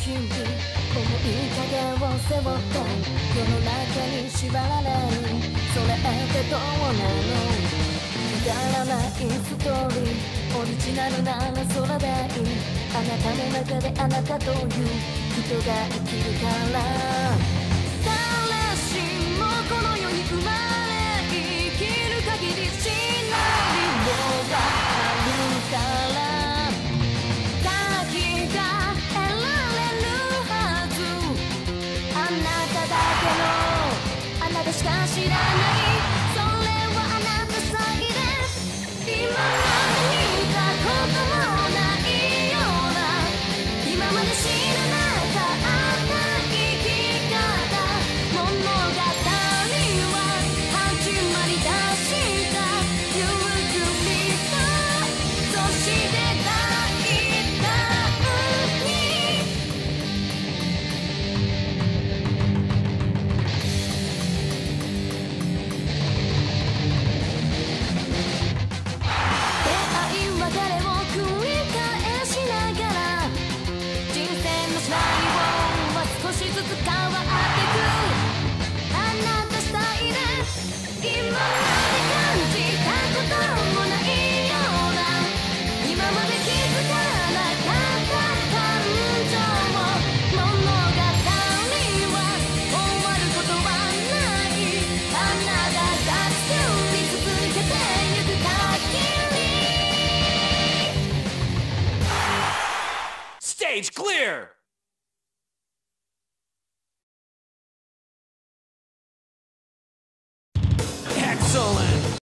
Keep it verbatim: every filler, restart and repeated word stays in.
日々思い影を背負って世の中に縛られるそれってどうなのくだらないストーリーオリジナルならそれでいいあなたの中であなたという人が生きるから誰しもこの世に生まれ生きる限りシナリオがあるから先が得られるはずあなただけのあなたしか知らないそれはあなたさえで今まで見たこともないような今まで知らなかった生き方物語は始まりだしたゆっくりとそして大胆に出会い別れを繰り返しながら人生のシナリオは少しずつ変わってくあなたスタイル今まで感じたこともないような今まで気づかなかった感情物語は終わることはないあなたが作り続けてゆく限り Stage clear!